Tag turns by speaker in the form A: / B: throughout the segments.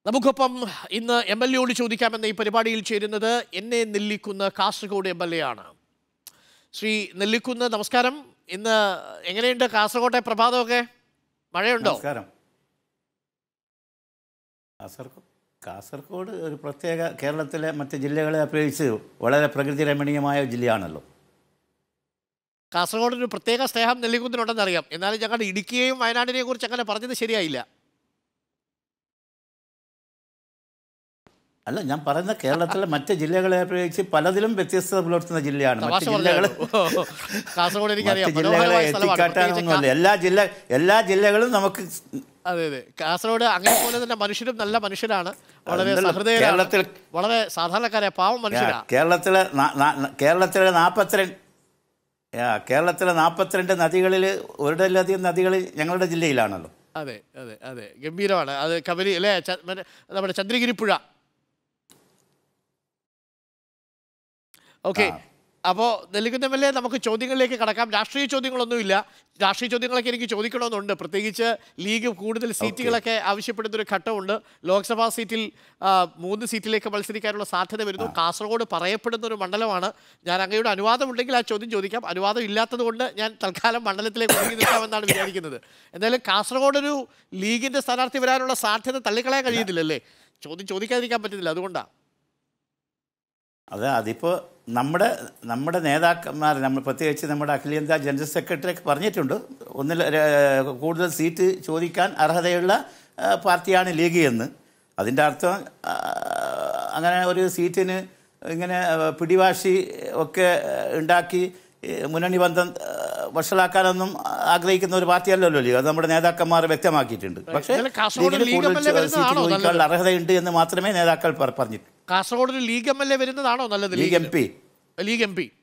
A: നമുക്കൊപ്പം ഇന്ന് MLA ചോദിക്കാമെന്ന ഈ പരിപാടിയിൽ ചേരുന്നത് എന്നെ നെല്ലിക്കുന്ന് കാസർഗോഡ് MLA ആണ്. ശ്രീ നെല്ലിക്കുന്ന് നമസ്കാരം. ഇന്ന് എങ്ങനെയുണ്ട് കാസർഗോട്ടെ പ്രഭാതമൊക്കെ? മഴയുണ്ടോ?
B: നമസ്കാരം. കാസർഗോഡ് ഒരു പ്രത്യേക കേരളത്തിലെ മറ്റ് ജില്ലകളെ അപേക്ഷിച്ച് വളരെ പ്രകൃതി രമണീയമായ ജില്ലയാണല്ലോ.
A: കാസർഗോഡിന് പ്രത്യേക സ്നേഹം നെല്ലിക്കുന്നിനുണ്ടെന്ന് അറിയാം. എന്നാലും ഞങ്ങളുടെ ഇടുക്കിയെയും വയനാടിനെയും കുറിച്ച് അങ്ങനെ പറഞ്ഞത് ശരിയായില്ല.
B: അല്ല, ഞാൻ പറയുന്ന കേരളത്തിലെ മറ്റ് ജില്ലകളെ അപേക്ഷിച്ച് പലതിലും വ്യത്യസ്തത പുലർത്തുന്ന ജില്ലയാണ്. മറ്റ് ജില്ലകളെ എത്തിക്കാട്ടാനൊന്നുമല്ല. എല്ലാ ജില്ലകളും നമുക്ക്.
A: അതെ അതെ, കാസർഗോഡ് അങ്ങനെ പോലെ തന്നെ മനുഷ്യരും നല്ല മനുഷ്യരാണ്. വളരെ സഹൃദയരാണ്, വളരെ സാധാരണക്കാരായ പാവം മനുഷ്യരാണ്.
B: കേരളത്തിലെ 42 നദികളിൽ ഒരിടലധികം നദികൾ ഞങ്ങളുടെ ജില്ലയിലാണല്ലോ.
A: അതെ അതെ അതെ, ഗംഭീരമാണ്. അത് കബരി അല്ലേ, നമ്മുടെ ചന്ദ്രഗിരി പുഴ. ഓക്കെ, അപ്പോൾ നെല്ലിക്കുന്ന് MLA നമുക്ക് ചോദ്യങ്ങളിലേക്ക് കടക്കാം. രാഷ്ട്രീയ ചോദ്യങ്ങളൊന്നുമില്ല. രാഷ്ട്രീയ ചോദ്യങ്ങളൊക്കെ എനിക്ക് ചോദിക്കണമെന്നുണ്ട്. പ്രത്യേകിച്ച് ലീഗ് കൂടുതൽ സീറ്റുകളൊക്കെ ആവശ്യപ്പെടുന്നൊരു ഘട്ടമുണ്ട്. ലോക്സഭാ സീറ്റിൽ 3 സീറ്റിലേക്ക് മത്സരിക്കാനുള്ള സാധ്യത വരുന്നു. കാസർഗോഡ് പറയപ്പെടുന്ന ഒരു മണ്ഡലമാണ്. ഞാൻ അങ്ങയുടെ അനുവാദമുണ്ടെങ്കിൽ ആ ചോദ്യം ചോദിക്കാം. അനുവാദം ഇല്ലാത്തത് കൊണ്ട് ഞാൻ തൽക്കാലം മണ്ഡലത്തിലേക്ക് ഒതുങ്ങി നിൽക്കാമെന്നാണ് വിചാരിക്കുന്നത്. എന്തായാലും കാസർഗോഡ് ഒരു ലീഗിൻ്റെ സ്ഥാനാർത്ഥി വരാനുള്ള സാധ്യത തള്ളിക്കളയാൻ കഴിയുന്നില്ലല്ലേ? ചോദ്യം ചോദിക്കാതിരിക്കാൻ പറ്റുന്നില്ല, അതുകൊണ്ടാണ്.
B: അതിപ്പോൾ നമ്മുടെ നേതാക്കന്മാർ, പ്രത്യേകിച്ച് നമ്മുടെ അഖിലേന്ത്യാ ജനറൽ സെക്രട്ടറി ഒക്കെ പറഞ്ഞിട്ടുണ്ട്, കൂടുതൽ സീറ്റ് ചോദിക്കാൻ അർഹതയുള്ള പാർട്ടിയാണ് ലീഗ് എന്ന്. അതിൻ്റെ അർത്ഥം അങ്ങനെ ഒരു സീറ്റിന് ഇങ്ങനെ പിടിവാശി ഒക്കെ ഉണ്ടാക്കി മുന്നണി ബന്ധം വഷളാക്കാനൊന്നും ആഗ്രഹിക്കുന്ന ഒരു പാർട്ടിയല്ലല്ലോ ലീഗ്. അത് നമ്മുടെ നേതാക്കന്മാർ വ്യക്തമാക്കിയിട്ടുണ്ട്. പക്ഷേ കൂടുതൽ സീറ്റ് ചോദിക്കാനുള്ള അർഹതയുണ്ട് എന്ന് മാത്രമേ നേതാക്കൾ പറഞ്ഞിട്ടുള്ളൂ.
A: കാസർഗോഡ് ലീഗ് MLA വരുന്നതാണോ നല്ലത്?
B: ലീഗ് എം പി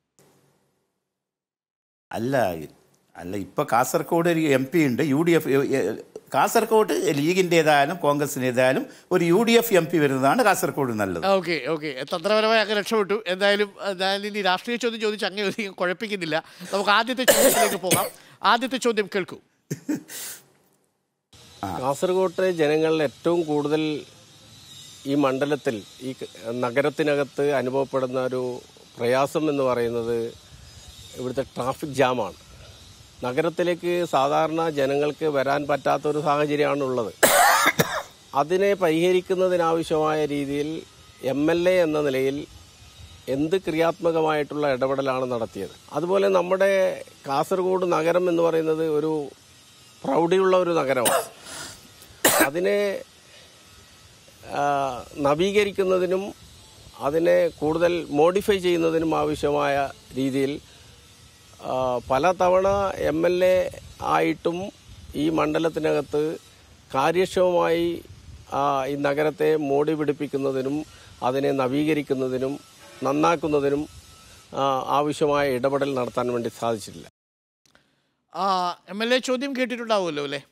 B: അല്ല ഇപ്പൊ കാസർഗോഡ് ഒരു MP ഉണ്ട്. UDF കാസർഗോഡ് ലീഗിൻ്റെതായാലും കോൺഗ്രസിൻ്റെതായാലും ഒരു UDF MP വരുന്നതാണ് കാസർഗോഡ് നല്ലത്.
A: ഓക്കെ ഓക്കെ, തന്ത്രപരമായി അങ്ങ് രക്ഷപ്പെട്ടു. എന്തായാലും ഞാൻ ഇനി രാഷ്ട്രീയ ചോദ്യം ചോദിച്ച് അങ്ങനെ ഒരിക്കലും കുഴപ്പിക്കുന്നില്ല. നമുക്ക് ആദ്യത്തെ ചോദ്യത്തിലേക്ക് പോകാം. ആദ്യത്തെ ചോദ്യം കേൾക്കൂ.
C: കാസർഗോട്ടെ ജനങ്ങളിൽ ഏറ്റവും കൂടുതൽ ഈ മണ്ഡലത്തിൽ, ഈ നഗരത്തിനകത്ത് അനുഭവപ്പെടുന്ന ഒരു പ്രയാസം എന്ന് പറയുന്നത് ഇവിടുത്തെ ട്രാഫിക് ജാമാണ്. നഗരത്തിലേക്ക് സാധാരണ ജനങ്ങൾക്ക് വരാൻ പറ്റാത്തൊരു സാഹചര്യമാണുള്ളത്. അതിനെ പരിഹരിക്കുന്നതിനാവശ്യമായ രീതിയിൽ MLA എന്ന നിലയിൽ എന്ത് ക്രിയാത്മകമായിട്ടുള്ള ഇടപെടലാണ് നടത്തിയത്? അതുപോലെ നമ്മുടെ കാസർഗോഡ് നഗരം എന്ന് പറയുന്നത് ഒരു പ്രൗഢിയുള്ള ഒരു നഗരമാണ്. അതിനെ നവീകരിക്കുന്നതിനും അതിനെ കൂടുതൽ മോഡിഫൈ ചെയ്യുന്നതിനും ആവശ്യമായ രീതിയിൽ പലതവണ MLA ആയിട്ടും ഈ മണ്ഡലത്തിനകത്ത് കാര്യക്ഷമമായി ഈ നഗരത്തെ മോടി പിടിപ്പിക്കുന്നതിനും അതിനെ നവീകരിക്കുന്നതിനും നന്നാക്കുന്നതിനും ആവശ്യമായ ഇടപെടൽ നടത്താൻ വേണ്ടി സാധിച്ചിട്ടില്ല.
A: MLA ചോദ്യം കേട്ടിട്ടുണ്ടാവുമല്ലോ അല്ലേ?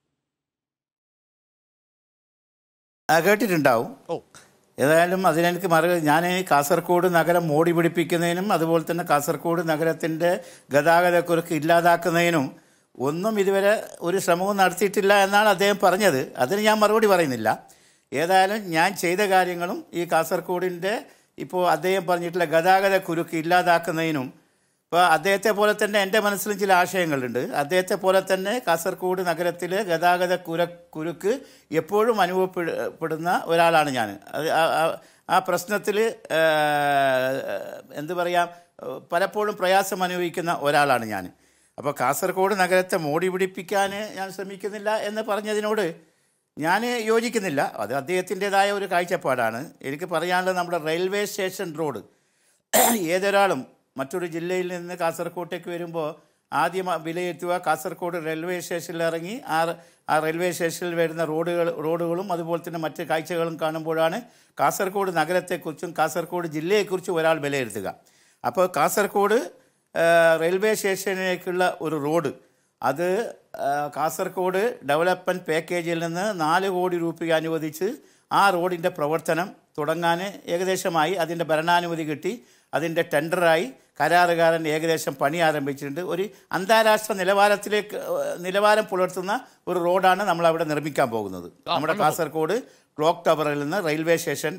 B: കേട്ടിട്ടുണ്ടാവും. ഏതായാലും അതിനെനിക്ക് ഞാൻ കാസർഗോഡ് നഗരം മോടി പിടിപ്പിക്കുന്നതിനും അതുപോലെ തന്നെ കാസർഗോഡ് നഗരത്തിൻ്റെ ഗതാഗതക്കുരുക്ക് ഇല്ലാതാക്കുന്നതിനും ഒന്നും ഇതുവരെ ഒരു ശ്രമവും നടത്തിയിട്ടില്ല എന്നാണ് അദ്ദേഹം പറഞ്ഞത്. അതിന് ഞാൻ മറുപടി പറയുന്നില്ല. ഏതായാലും ഞാൻ ചെയ്ത കാര്യങ്ങളും ഈ കാസർഗോഡിൻ്റെ ഇപ്പോൾ അദ്ദേഹം പറഞ്ഞിട്ടുള്ള ഗതാഗതക്കുരുക്ക് ഇല്ലാതാക്കുന്നതിനും, ഇപ്പോൾ അദ്ദേഹത്തെ പോലെ തന്നെ എൻ്റെ മനസ്സിലും ചില ആശയങ്ങളുണ്ട്. അദ്ദേഹത്തെ പോലെ തന്നെ കാസർഗോഡ് നഗരത്തിൽ കുരുക്ക് എപ്പോഴും അനുഭവപ്പെടുന്ന ഒരാളാണ് ഞാൻ. ആ പ്രശ്നത്തിൽ എന്തു പറയാം, പലപ്പോഴും പ്രയാസം അനുഭവിക്കുന്ന ഒരാളാണ് ഞാൻ. അപ്പോൾ കാസർഗോഡ് നഗരത്തെ മോടി പിടിപ്പിക്കാൻ ഞാൻ ശ്രമിക്കുന്നില്ല എന്ന് പറഞ്ഞതിനോട് ഞാൻ യോജിക്കുന്നില്ല. അത് അദ്ദേഹത്തിൻ്റെതായ ഒരു കാഴ്ചപ്പാടാണ്. എനിക്ക് പറയാനുള്ളത്, നമ്മുടെ റെയിൽവേ സ്റ്റേഷൻ റോഡ് ഏതൊരാളും മറ്റൊരു ജില്ലയിൽ നിന്ന് കാസർഗോട്ടേക്ക് വരുമ്പോൾ ആദ്യം വിലയിരുത്തുക കാസർഗോഡ് റെയിൽവേ സ്റ്റേഷനിൽ ഇറങ്ങി ആ റെയിൽവേ സ്റ്റേഷനിൽ വരുന്ന റോഡുകളും അതുപോലെ തന്നെ മറ്റ് കാഴ്ചകളും കാണുമ്പോഴാണ് കാസർഗോഡ് നഗരത്തെക്കുറിച്ചും കാസർഗോഡ് ജില്ലയെക്കുറിച്ചും ഒരാൾ വിലയിരുത്തുക. അപ്പോൾ കാസർഗോഡ് റെയിൽവേ സ്റ്റേഷനിലേക്കുള്ള ഒരു റോഡ്, അത് കാസർഗോഡ് ഡെവലപ്മെൻറ്റ് പാക്കേജിൽ നിന്ന് 4 കോടി രൂപ അനുവദിച്ച് ആ റോഡിൻ്റെ പ്രവർത്തനം തുടങ്ങാൻ ഏകദേശമായി. അതിൻ്റെ ഭരണാനുമതി കിട്ടി, അതിൻ്റെ ടെൻഡറായി, കരാറുകാരൻ ഏകദേശം പണി ആരംഭിച്ചിട്ടുണ്ട്. ഒരു അന്താരാഷ്ട്ര നിലവാരം പുലർത്തുന്ന ഒരു റോഡാണ് നമ്മൾ അവിടെ നിർമ്മിക്കാൻ പോകുന്നത്. നമ്മുടെ കാസർഗോഡ് ക്ലോക്ക് ടവറിൽ നിന്ന് റെയിൽവേ സ്റ്റേഷൻ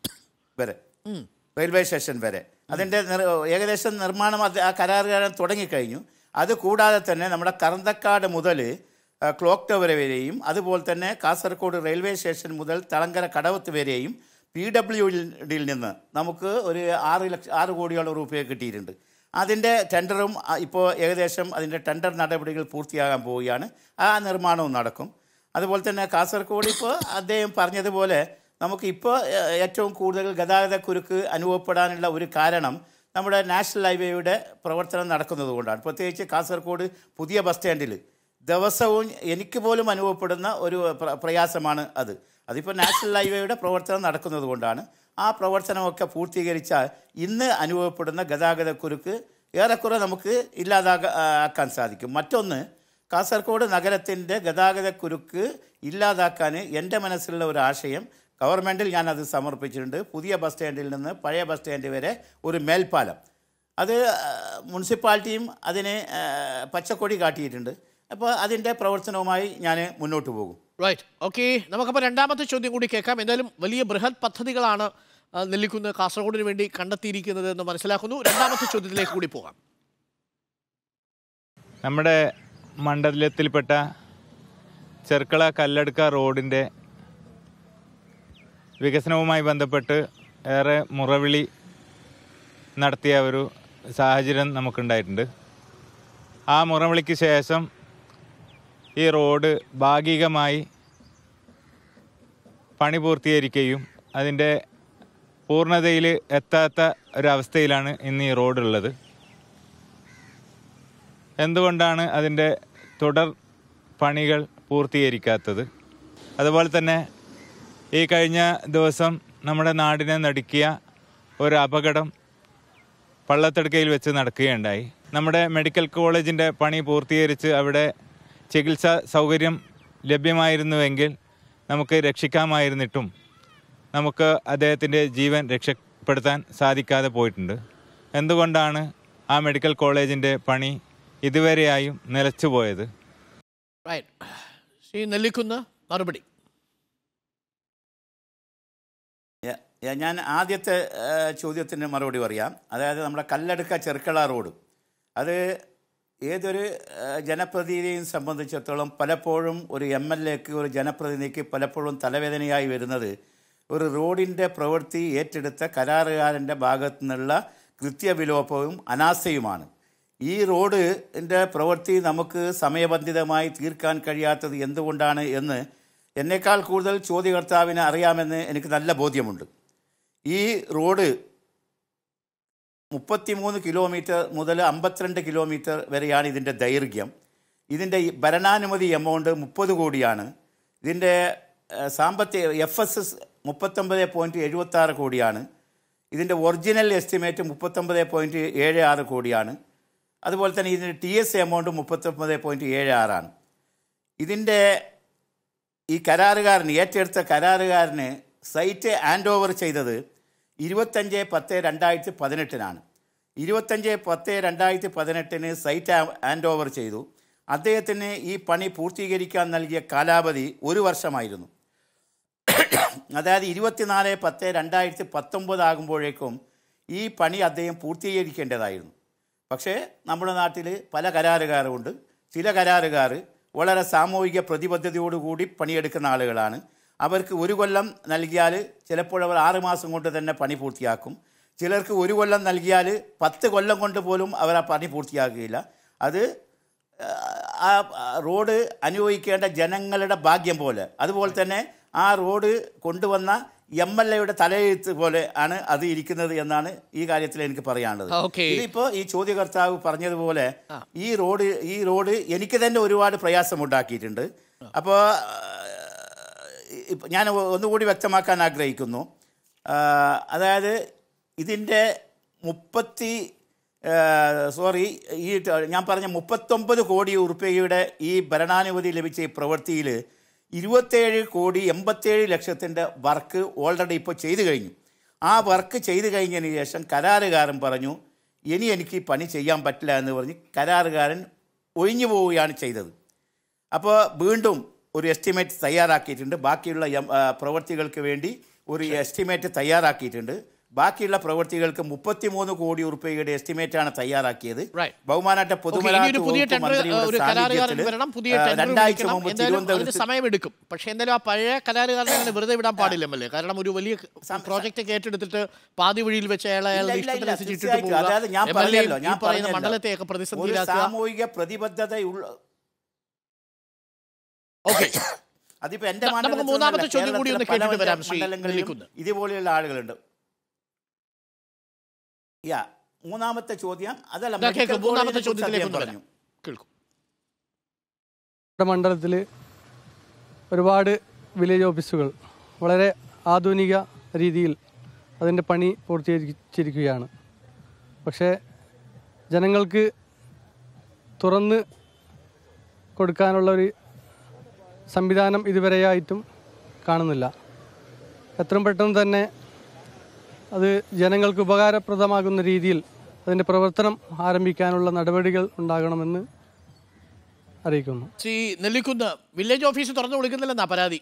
B: വരെ അതിൻ്റെ ഏകദേശം നിർമ്മാണം ആ കരാറുകാരൻ തുടങ്ങിക്കഴിഞ്ഞു. അതുകൂടാതെ തന്നെ നമ്മുടെ കറന്തക്കാട് മുതൽ ക്ലോക്ക് ടവർ വരെയും അതുപോലെ തന്നെ കാസർഗോഡ് റെയിൽവേ സ്റ്റേഷൻ മുതൽ തളങ്കര കടവത്ത് വരെയും PWDയിൽ നിന്ന് നമുക്ക് ഒരു 6 കോടിയോളം രൂപ കിട്ടിയിട്ടുണ്ട്. അതിൻ്റെ ടെൻഡറും ഇപ്പോൾ ഏകദേശം അതിൻ്റെ ടെൻഡർ നടപടികൾ പൂർത്തിയാകാൻ പോവുകയാണ്. ആ നിർമ്മാണവും നടക്കും. അതുപോലെ തന്നെ കാസർഗോഡ് ഇപ്പോൾ അദ്ദേഹം പറഞ്ഞതുപോലെ നമുക്കിപ്പോൾ ഏറ്റവും കൂടുതൽ ഗതാഗതക്കുരുക്ക് അനുഭവപ്പെടാനുള്ള ഒരു കാരണം നമ്മുടെ നാഷണൽ ഹൈവേയുടെ പ്രവർത്തനം നടക്കുന്നത് കൊണ്ടാണ്. പ്രത്യേകിച്ച് കാസർഗോഡ് പുതിയ ബസ് സ്റ്റാൻഡിൽ ദിവസവും എനിക്ക് പോലും അനുഭവപ്പെടുന്ന ഒരു പ്രയാസമാണ് അത്. അതിപ്പോൾ നാഷണൽ ഹൈവേയുടെ പ്രവർത്തനം നടക്കുന്നത് കൊണ്ടാണ്. ആ പ്രവർത്തനമൊക്കെ പൂർത്തീകരിച്ചാൽ ഇന്ന് അനുഭവപ്പെടുന്ന ഗതാഗതക്കുരുക്ക് ഏറെക്കുറെ നമുക്ക് ഇല്ലാതാക്കാൻ സാധിക്കും. മറ്റൊന്ന്, കാസർഗോഡ് നഗരത്തിൻ്റെ ഗതാഗതക്കുരുക്ക് ഇല്ലാതാക്കാൻ എൻ്റെ മനസ്സിലുള്ള ഒരു ആശയം ഗവൺമെൻറ്റിൽ ഞാനത് സമർപ്പിച്ചിട്ടുണ്ട്. പുതിയ ബസ് സ്റ്റാൻഡിൽ നിന്ന് പഴയ ബസ് സ്റ്റാൻഡ് വരെ ഒരു മേൽപ്പാലം, അത് മുനിസിപ്പാലിറ്റിയും അതിന് പച്ചക്കൊടി കാട്ടിയിട്ടുണ്ട്. അപ്പോൾ അതിൻ്റെ പ്രവർത്തനവുമായി ഞാൻ മുന്നോട്ട് പോകും.
A: Right, okay. നമുക്കപ്പോൾ രണ്ടാമത്തെ ചോദ്യം കൂടി കേൾക്കാം. എന്തായാലും വലിയ ബൃഹത് പദ്ധതികളാണ് നെല്ലിക്കുന്ന് കാസർഗോഡിന് വേണ്ടി കണ്ടെത്തിയിരിക്കുന്നത് എന്ന് മനസ്സിലാക്കുന്നു. രണ്ടാമത്തെ ചോദ്യത്തിലേക്ക് കൂടി പോകാം.
D: നമ്മുടെ മണ്ഡലത്തിൽപ്പെട്ട ചെർക്കള കല്ലടുക്ക റോഡിൻ്റെ വികസനവുമായി ബന്ധപ്പെട്ട് ഏറെ മുറവിളി നടത്തിയ ഒരു സാഹചര്യം നമുക്കുണ്ടായിട്ടുണ്ട്. ആ മുറവിളിക്ക് ശേഷം ഈ റോഡ് ഭാഗികമായി പണി പൂർത്തീകരിക്കുകയും അതിൻ്റെ പൂർണ്ണതയിൽ എത്താത്ത ഒരവസ്ഥയിലാണ് ഇന്ന് ഈ റോഡുള്ളത്. എന്തുകൊണ്ടാണ് അതിൻ്റെ തുടർ പണികൾ പൂർത്തീകരിക്കാത്തത്? അതുപോലെ തന്നെ ഈ കഴിഞ്ഞ ദിവസം നമ്മുടെ നാടിനെ നടുക്കിയ ഒരു അപകടം പള്ളത്തടുക്കയിൽ വെച്ച് നടക്കുകയുണ്ടായി. നമ്മുടെ മെഡിക്കൽ കോളേജിൻ്റെ പണി പൂർത്തീകരിച്ച് അവിടെ ചികിത്സാ സൗകര്യം ലഭ്യമായിരുന്നുവെങ്കിൽ നമുക്ക് രക്ഷിക്കാമായിരുന്നിട്ടും നമുക്ക് അദ്ദേഹത്തിൻ്റെ ജീവൻ രക്ഷപ്പെടുത്താൻ സാധിക്കാതെ പോയിട്ടുണ്ട്. എന്തുകൊണ്ടാണ് ആ മെഡിക്കൽ കോളേജിൻ്റെ പണി ഇതുവരെയായും നിലച്ചുപോയത്?
A: ശ്രീ നെല്ലിക്കുന്ന്, മറുപടി.
B: ഞാൻ ആദ്യത്തെ ചോദ്യത്തിന് മറുപടി പറയാം. അതായത് നമ്മുടെ കല്ലടുക്ക ചെർക്കള റോഡ്, അത് ഏതൊരു ജനപ്രതിനിധിയെയും സംബന്ധിച്ചിടത്തോളം പലപ്പോഴും ഒരു MLAക്ക്, ഒരു ജനപ്രതിനിധിക്ക് പലപ്പോഴും തലവേദനയായി വരുന്നത് ഒരു റോഡിൻ്റെ പ്രവൃത്തി ഏറ്റെടുത്ത കരാറുകാരൻ്റെ ഭാഗത്തു നിന്നുള്ള കൃത്യവിലോപവും അനാസ്ഥയുമാണ്. ഈ റോഡിൻ്റെ പ്രവൃത്തി നമുക്ക് സമയബന്ധിതമായി തീർക്കാൻ കഴിയാത്തത് എന്തുകൊണ്ടാണ് എന്ന് എന്നേക്കാൾ കൂടുതൽ ചോദ്യകർത്താവിന് അറിയാമെന്ന് എനിക്ക് നല്ല ബോധ്യമുണ്ട്. ഈ റോഡ് 33 കിലോമീറ്റർ മുതൽ 52 കിലോമീറ്റർ വരെയാണ് ഇതിൻ്റെ ദൈർഘ്യം. ഇതിൻ്റെ ഭരണാനുമതി എമൗണ്ട് 30 കോടിയാണ്. ഇതിൻ്റെ സാമ്പത്തിക FSS 39.76 കോടിയാണ്. ഇതിൻ്റെ ഒറിജിനൽ എസ്റ്റിമേറ്റ് 39.76 കോടിയാണ്. അതുപോലെ തന്നെ ഇതിൻ്റെ TS എമൗണ്ട് 39.76 ഇതിൻ്റെ ഈ കരാറുകാരന്, ഏറ്റെടുത്ത കരാറുകാരന് സൈറ്റ് ഹാൻഡ് ഓവർ ചെയ്തത് 25/10/2018 25/10/2018 സൈറ്റ് ഹാൻഡ് ഓവർ ചെയ്തു. അദ്ദേഹത്തിന് ഈ പണി പൂർത്തീകരിക്കാൻ നൽകിയ കാലാവധി 1 വർഷമായിരുന്നു. അതായത് 24/10/2019 ആകുമ്പോഴേക്കും ഈ പണി അദ്ദേഹം പൂർത്തീകരിക്കേണ്ടതായിരുന്നു. പക്ഷേ നമ്മുടെ നാട്ടിൽ പല കരാറുകാരുമുണ്ട്. ചില കരാറുകാർ വളരെ സാമൂഹിക പ്രതിബദ്ധതയോടുകൂടി പണിയെടുക്കുന്ന ആളുകളാണ്. അവർക്ക് 1 കൊല്ലം നൽകിയാൽ ചിലപ്പോൾ അവർ 6 മാസം കൊണ്ട് തന്നെ പണി പൂർത്തിയാക്കും. ചിലർക്ക് 1 കൊല്ലം നൽകിയാൽ 10 കൊല്ലം കൊണ്ട് പോലും അവർ ആ പണി പൂർത്തിയാക്കുകയില്ല. അത് ആ റോഡ് അനുഭവിക്കേണ്ട ജനങ്ങളുടെ ഭാഗ്യം പോലെ, അതുപോലെ തന്നെ ആ റോഡ് കൊണ്ടുവന്ന MLAയുടെ തലയെഴുത്ത് പോലെ ആണ് അത് ഇരിക്കുന്നത് എന്നാണ് ഈ കാര്യത്തിൽ എനിക്ക് പറയാനുള്ളത്. ഇതിപ്പോൾ ഈ ചോദ്യകർത്താവ് പറഞ്ഞതുപോലെ ഈ റോഡ് എനിക്ക് തന്നെ ഒരുപാട് പ്രയാസമുണ്ടാക്കിയിട്ടുണ്ട്. അപ്പോൾ ഞാൻ ഒന്നുകൂടി വ്യക്തമാക്കാൻ ആഗ്രഹിക്കുന്നു. അതായത് ഇതിൻ്റെ ഈ ഞാൻ പറഞ്ഞ 39 കോടി ഉറുപ്പികയുടെ ഈ ഭരണാനുമതി ലഭിച്ച ഈ പ്രവൃത്തിയിൽ 27,87,00,000 വർക്ക് ഓൾറെഡി ഇപ്പോൾ ചെയ്തു കഴിഞ്ഞു. ആ വർക്ക് ചെയ്തു കഴിഞ്ഞതിന് ശേഷം കരാറുകാരൻ പറഞ്ഞു ഇനി എനിക്ക് ഈ പണി ചെയ്യാൻ പറ്റില്ല എന്ന് പറഞ്ഞ് കരാറുകാരൻ ഒഴിഞ്ഞു പോവുകയാണ് ചെയ്തത്. അപ്പോൾ വീണ്ടും ഒരു എസ്റ്റിമേറ്റ് തയ്യാറാക്കിയിട്ടുണ്ട്. ബാക്കിയുള്ള പ്രവൃത്തികൾക്ക് വേണ്ടി ഒരു എസ്റ്റിമേറ്റ് തയ്യാറാക്കിയിട്ടുണ്ട്. ബാക്കിയുള്ള പ്രവൃത്തികൾക്ക് 33 കോടി രൂപയുടെ എസ്റ്റിമേറ്റാണ് തയ്യാറാക്കിയത്. ബഹുമാനപ്പെട്ട പൊതുമരാമത്ത് വകുപ്പ് മന്ത്രിയുടെ സാന്നിധ്യത്തിൽ 2 ആഴ്ച മുമ്പ് തിരുവനന്തപുരത്ത്
A: സമയമെടുക്കും. പക്ഷേ എന്തായാലും ആ പഴയ കരാറുകാരനെ അങ്ങനെ വെറുതെ വിടാൻ പാടില്ലല്ലേ? കാരണം ഒരു വലിയ പ്രോജക്റ്റ് ഏറ്റെടുത്തിട്ട് പാതി വഴിയിൽ വെച്ച്
B: അതായത് ഞാൻ
A: മണ്ഡലത്തെയൊക്കെ പ്രതിസന്ധിയിലാക്കുക.
B: സാമൂഹിക പ്രതിബദ്ധതയുള്ള അതിപ്പോ എന്റെ
A: മൂന്നാമത്തെ ചോദ്യം കൂടി ഒന്ന് കേട്ടിട്ട് വരാം.
B: ഇതുപോലെയുള്ള ആളുകളുണ്ട്. മൂന്നാമത്തെ ചോദ്യം അതല്ല,
A: മൂന്നാമത്തെ ചോദ്യത്തിലേക്ക് പറഞ്ഞു.
E: നമ്മുടെ മണ്ഡലത്തിൽ ഒരുപാട് വില്ലേജ് ഓഫീസുകൾ വളരെ ആധുനിക രീതിയിൽ അതിൻ്റെ പണി പൂർത്തീകരിച്ചിരിക്കുകയാണ്. പക്ഷേ ജനങ്ങൾക്ക് തുറന്ന് കൊടുക്കാനുള്ളൊരു സംവിധാനം ഇതുവരെയായിട്ടും കാണുന്നില്ല. എത്രയും പെട്ടെന്ന് തന്നെ അത് ജനങ്ങൾക്ക് ഉപകാരപ്രദമാകുന്ന രീതിയിൽ അതിൻ്റെ പ്രവർത്തനം ആരംഭിക്കാനുള്ള നടപടികൾ ഉണ്ടാകണമെന്ന് അറിയിക്കുന്നു.
A: ശ്രീ നെല്ലിക്കുന്ന്, വില്ലേജ് ഓഫീസ് തുറന്നു കൊടുക്കുന്നില്ലെന്നാ പരാതി.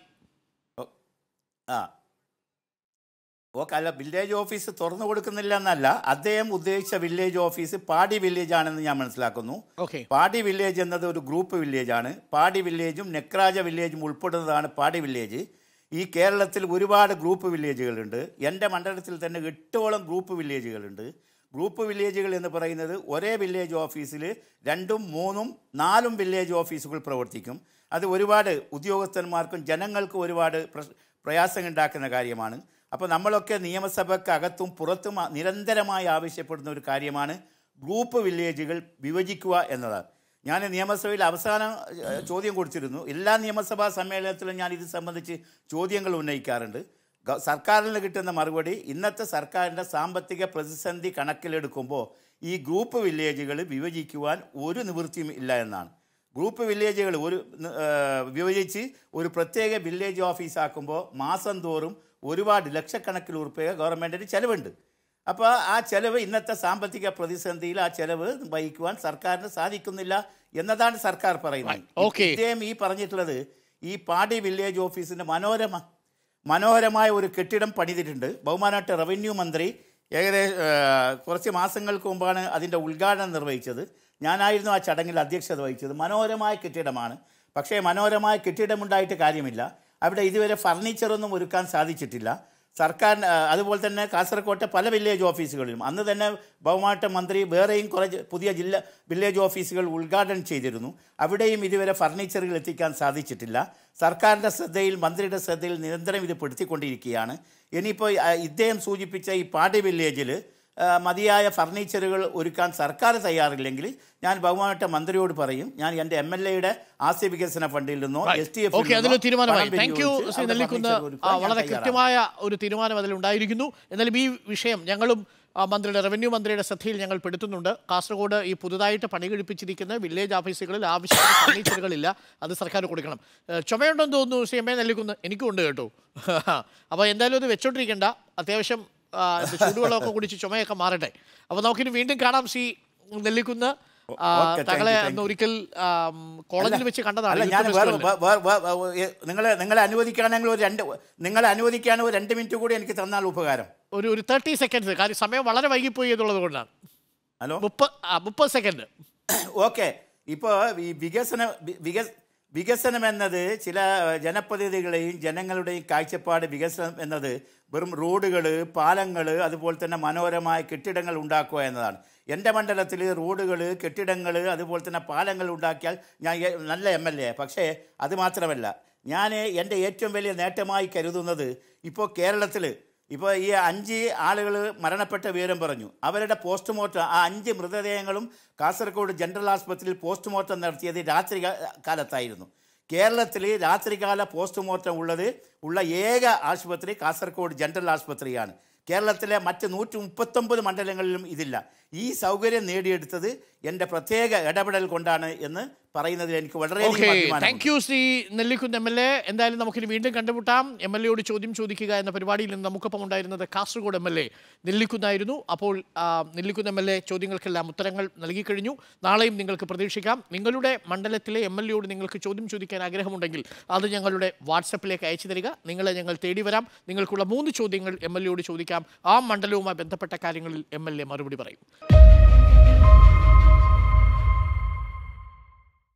B: അല്ല, വില്ലേജ് ഓഫീസ് തുറന്നു കൊടുക്കുന്നില്ല എന്നല്ല, അദ്ദേഹം ഉദ്ദേശിച്ച വില്ലേജ് ഓഫീസ് പാടി വില്ലേജ് ആണെന്ന് ഞാൻ മനസ്സിലാക്കുന്നു. പാടി വില്ലേജ് എന്നത് ഒരു ഗ്രൂപ്പ് വില്ലേജാണ്. പാടി വില്ലേജും നെക്രാജ വില്ലേജും ഉൾപ്പെടുന്നതാണ് പാടി വില്ലേജ്. ഈ കേരളത്തിൽ ഒരുപാട് ഗ്രൂപ്പ് വില്ലേജുകളുണ്ട്. എൻ്റെ മണ്ഡലത്തിൽ തന്നെ 8ഓളം ഗ്രൂപ്പ് വില്ലേജുകളുണ്ട്. ഗ്രൂപ്പ് വില്ലേജുകൾ എന്ന് പറയുന്നത് ഒരേ വില്ലേജ് ഓഫീസിൽ 2ഉം 3ഉം 4ഉം വില്ലേജ് ഓഫീസുകൾ പ്രവർത്തിക്കും. അത് ഒരുപാട് ഉദ്യോഗസ്ഥന്മാർക്കും ജനങ്ങൾക്കും ഒരുപാട് പ്രയാസം ഉണ്ടാക്കുന്ന കാര്യമാണ്. അപ്പോൾ നമ്മളൊക്കെ നിയമസഭയ്ക്കകത്തും പുറത്തും നിരന്തരമായി ആവശ്യപ്പെടുന്ന ഒരു കാര്യമാണ് ഗ്രൂപ്പ് വില്ലേജുകൾ വിഭജിക്കുക എന്നതാണ്. ഞാൻ നിയമസഭയിൽ അവസാന ചോദ്യം കൊടുത്തിരുന്നു. എല്ലാ നിയമസഭാ സമ്മേളനത്തിലും ഞാൻ ഇത് സംബന്ധിച്ച് ചോദ്യങ്ങൾ ഉന്നയിക്കാറുണ്ട്. സർക്കാരിന് കിട്ടുന്ന മറുപടി ഇന്നത്തെ സർക്കാരിൻ്റെ സാമ്പത്തിക പ്രതിസന്ധി കണക്കിലെടുക്കുമ്പോൾ ഈ ഗ്രൂപ്പ് വില്ലേജുകൾ വിഭജിക്കുവാൻ ഒരു നിവൃത്തിയും ഇല്ല എന്നാണ്. ഗ്രൂപ്പ് വില്ലേജുകൾ വിഭജിച്ച് ഒരു പ്രത്യേക വില്ലേജ് ഓഫീസാക്കുമ്പോൾ മാസം തോറും ഒരുപാട് ലക്ഷക്കണക്കിന് രൂപ ഗവൺമെൻറ്റിന് ചിലവുണ്ട്. അപ്പോൾ ആ ചിലവ് ഇന്നത്തെ സാമ്പത്തിക പ്രതിസന്ധിയിൽ ആ ചിലവ് വഹിക്കുവാൻ സർക്കാരിന് സാധിക്കുന്നില്ല എന്നതാണ് സർക്കാർ പറയുന്നത്. ഇദ്ദേഹം ഈ പറഞ്ഞിട്ടുള്ളത് ഈ പാടി വില്ലേജ് ഓഫീസിൻ്റെ മനോഹരമായ ഒരു കെട്ടിടം പണിതിട്ടുണ്ട്. ബഹുമാനപ്പെട്ട റവന്യൂ മന്ത്രി കുറച്ച് മാസങ്ങൾക്ക് മുമ്പാണ് അതിൻ്റെ ഉദ്ഘാടനം നിർവഹിച്ചത്. ഞാനായിരുന്നു ആ ചടങ്ങിൽ അധ്യക്ഷത വഹിച്ചത്. മനോഹരമായ കെട്ടിടമാണ്. പക്ഷേ മനോഹരമായ കെട്ടിടമുണ്ടായിട്ട് കാര്യമില്ല. അവിടെ ഇതുവരെ ഫർണിച്ചറൊന്നും ഒരുക്കാൻ സാധിച്ചിട്ടില്ല. സർക്കാർ അതുപോലെ തന്നെ കാസർകോട്ടെ പല വില്ലേജ് ഓഫീസുകളിലും അന്ന് തന്നെ ബഹുമാനപ്പെട്ട മന്ത്രി വേറെയും കുറച്ച് പുതിയ വില്ലേജ് ഓഫീസുകൾ ഉദ്ഘാടനം ചെയ്തിരുന്നു. അവിടെയും ഇതുവരെ ഫർണിച്ചറുകൾ എത്തിക്കാൻ സാധിച്ചിട്ടില്ല. സർക്കാരിൻ്റെ ശ്രദ്ധയിൽ, മന്ത്രിയുടെ ശ്രദ്ധയിൽ നിരന്തരം ഇത് പെടുത്തിക്കൊണ്ടിരിക്കുകയാണ്. ഇനിയിപ്പോൾ ഇദ്ദേഹം സൂചിപ്പിച്ച ഈ പാടി വില്ലേജിൽ മതിയായ ഫർണിച്ചറുകൾ ഒരുക്കാൻ സർക്കാർ തയ്യാറില്ലെങ്കിൽ ഞാൻ ബഹുമാനപ്പെട്ട മന്ത്രിയോട് പറയും, ഞാൻ എൻ്റെ MLAയുടെ ആസ്തി വികസന ഫണ്ടിൽ നിന്നോ STF
A: വളരെ കൃത്യമായ ഒരു തീരുമാനം അതിലുണ്ടായിരിക്കുന്നു. എന്നാലും ഈ വിഷയം ഞങ്ങളും റവന്യൂ മന്ത്രിയുടെ ശ്രദ്ധയിൽ ഞങ്ങൾ പെടുത്തുന്നുണ്ട്. കാസർഗോഡ് ഈ പുതുതായിട്ട് പണി കഴിപ്പിച്ചിരിക്കുന്ന വില്ലേജ് ഓഫീസുകളിൽ ആവശ്യമായ ഫർണിച്ചറുകളില്ല, അത് സർക്കാർ കൊടുക്കണം. ചുമയുണ്ടെന്ന് തോന്നുന്നു ശ്രീ എം. നെല്ലിക്കുന്ന്, എനിക്കും ഉണ്ട് കേട്ടോ. അപ്പോൾ എന്തായാലും അത് വെച്ചോണ്ടിരിക്കേണ്ട, അത്യാവശ്യം ചൂടുവെള്ളമൊക്കെ കുടിച്ച് ചുമയൊക്കെ മാറട്ടെ. അപ്പോൾ നമുക്കിനി വീണ്ടും കാണാം. ശ്രീ നെല്ലിക്കുന്ന്, താങ്കളെ അന്ന് ഒരിക്കൽ കോളേജിൽ വെച്ച് കണ്ടതാണ്.
B: നിങ്ങളെ അനുവദിക്കുകയാണെങ്കിൽ ഒരു 2 മിനിറ്റ് കൂടി എനിക്ക് തന്നാൽ ഉപകാരം.
A: ഒരു 30 സെക്കൻഡ്സ്, കാര്യം സമയം വളരെ വൈകിപ്പോയി എന്നുള്ളത് കൊണ്ടാണ്.
B: Hello,
A: 30 second.
B: ഓക്കെ. ഇപ്പോൾ ഈ വികസനം എന്നത് ചില ജനപ്രതിനിധികളെയും ജനങ്ങളുടെയും കാഴ്ചപ്പാട്, വികസനം എന്നത് വെറും റോഡുകൾ, പാലങ്ങൾ, അതുപോലെ തന്നെ മനോഹരമായ കെട്ടിടങ്ങൾ ഉണ്ടാക്കുക എന്നതാണ്. എൻ്റെ മണ്ഡലത്തിൽ റോഡുകൾ, കെട്ടിടങ്ങൾ, അതുപോലെ തന്നെ പാലങ്ങൾ ഉണ്ടാക്കിയാൽ ഞാൻ നല്ല MLA. പക്ഷേ അത് മാത്രമല്ല, ഞാൻ എൻ്റെ ഏറ്റവും വലിയ നേട്ടമായി കരുതുന്നത് ഇപ്പോൾ കേരളത്തിൽ ഇപ്പോൾ ഈ 5 ആളുകൾ മരണപ്പെട്ട വിവരം പറഞ്ഞു. അവരുടെ പോസ്റ്റ്മോർട്ടം, ആ 5 മൃതദേഹങ്ങളും കാസർഗോഡ് ജനറൽ ആശുപത്രിയിൽ പോസ്റ്റ്മോർട്ടം നടത്തിയത് രാത്രി കാലത്തായിരുന്നു. കേരളത്തിൽ രാത്രികാല പോസ്റ്റ്മോർട്ടം ഉള്ള ഏക ആശുപത്രി കാസർഗോഡ് ജനറൽ ആശുപത്രിയാണ്. കേരളത്തിലെ മറ്റ് 139 മണ്ഡലങ്ങളിലും ഇതില്ല. ഈ സൗകര്യം നേടിയെടുത്തത് എൻ്റെ പ്രത്യേക ഇടപെടൽ കൊണ്ടാണ് എന്ന് പറയുന്നതിൽ എനിക്ക് വളരെയധികം
A: ഓക്കെ,
B: അഭിമാനമുണ്ട്.
A: Thank you Shri Nellikkunnu MLA. എന്തായാലും നമുക്കിനി വീണ്ടും കണ്ടുമുട്ടാം. MLAയോട് ചോദ്യം ചോദിക്കുക എന്ന പരിപാടിയിൽ നിന്ന് നമുക്കൊപ്പം ഉണ്ടായിരുന്നത് കാസർഗോഡ് MLA നെല്ലിക്കുന്നായിരുന്നു. അപ്പോൾ നെല്ലിക്കുന്ന് MLA ചോദ്യങ്ങൾക്കെല്ലാം ഉത്തരങ്ങൾ നൽകിക്കഴിഞ്ഞു. നാളെയും നിങ്ങൾക്ക് പ്രതീക്ഷിക്കാം. നിങ്ങളുടെ മണ്ഡലത്തിലെ MLAയോട് നിങ്ങൾക്ക് ചോദ്യം ചോദിക്കാൻ ആഗ്രഹമുണ്ടെങ്കിൽ അത് ഞങ്ങളുടെ വാട്സപ്പിലേക്ക് അയച്ചു തരിക. നിങ്ങളെ ഞങ്ങൾ തേടി വരാം. നിങ്ങൾക്കുള്ള 3 ചോദ്യങ്ങൾ MLAയോട് ചോദിക്കാം. ആ മണ്ഡലവുമായി ബന്ധപ്പെട്ട കാര്യങ്ങളിൽ MLA മറുപടി പറയും.